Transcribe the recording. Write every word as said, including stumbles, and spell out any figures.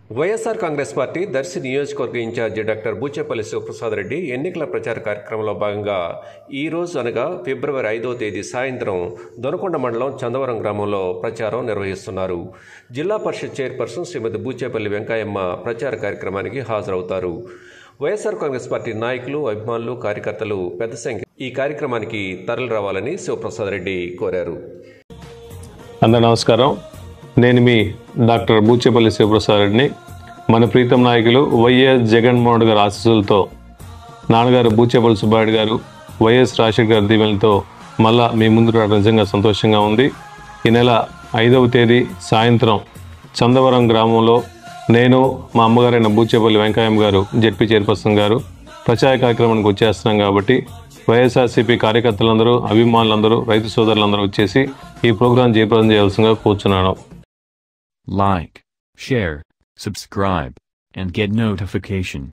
YSR Congress party Darsi నియోజకవర్గ incharge doctor Bucheppalli Sivaprasad Reddy ఎన్నికల ప్రచార కార్యక్రమంలో భాగంగా ఈ రోజు అనగా ఫిబ్రవరి ఐదవ తేదీ సాయంత్రం దొనకొండ మండలం చందవరం గ్రామంలో ప్రచారం నిర్వహిస్తున్నారు. జిల్లా పరిషత్ చైర్పర్సన్ శ్రీమతి బూచేపల్లి వెంకయ్యమ్మ ప్రచార కార్యక్రమానికి హాజరవుతారు. వైఎస్ఆర్ కాంగ్రెస్ పార్టీ నాయకులు, అభిమానులు, కార్యకర్తలు పెద్ద సంఖ్య ఈ కార్యక్రమానికి తరలి రావాలని శివప్రసాద్ రెడ్డి కోరారు. అందరూ నమస్కారం. నేను మీ డాక్టర్ బూచేపల్లి శివప్రసాద్ రెడ్డిని. మన ప్రీతం నాయకులు వైఎస్ జగన్మోహన్ గారి ఆశీస్సులతో, నాన్నగారు బూచేపల్లి సుబ్బారెడ్డి గారు, వైఎస్ రాజశేఖర్ గారి దీవెనలతో మళ్ళా మీ ముందు రావడం నిజంగా సంతోషంగా ఉంది. ఈ నెల ఐదవ తేదీ సాయంత్రం చందవరం గ్రామంలో నేను, మా అమ్మగారైన బూచేపల్లి వెంకయ్యమ్మ గారు, జెడ్పీ చైర్పర్సన్ గారు ప్రచార కార్యక్రమానికి వచ్చేస్తున్నాం కాబట్టి వైఎస్ఆర్సీపీ కార్యకర్తలందరూ, అభిమానులందరూ, రైతు సోదరులందరూ వచ్చేసి ఈ ప్రోగ్రాం జయప్రదం చేయాల్సిందిగా కూర్చున్నాను. Like, share, subscribe, and get notification.